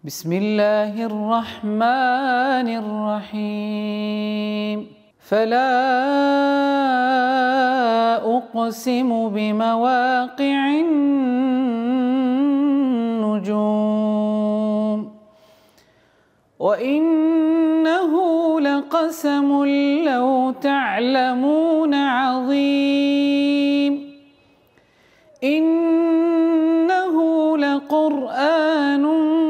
بسم الله الرحمن الرحيم. فلا أقسم بمواقع النجوم وإنه لقسم لو تعلمون عظيم. إنه لقرآن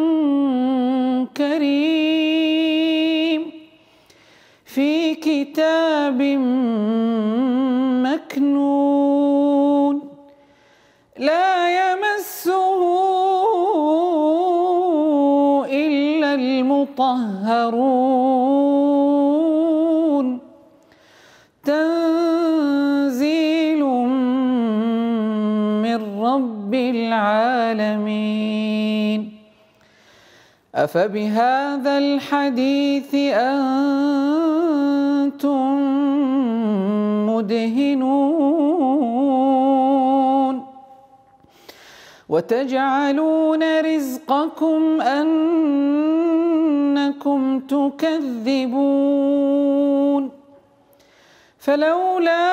كريم في كتاب مكنون لا يمسه إلا المطهرون تنزيل من رب العالمين. أفبهذا الحديث أنتم مدهنون وتجعلون رزقكم أنكم تكذبون. فلولا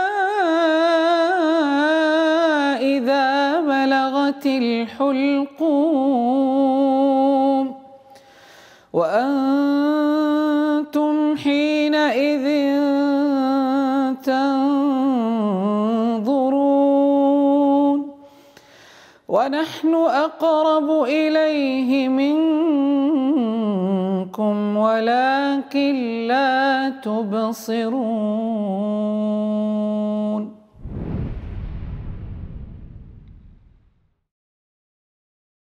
إذا بلغت الحلقوم وأنتم حينئذ تنظرون ونحن أقرب إليه منكم ولكن لا تبصرون.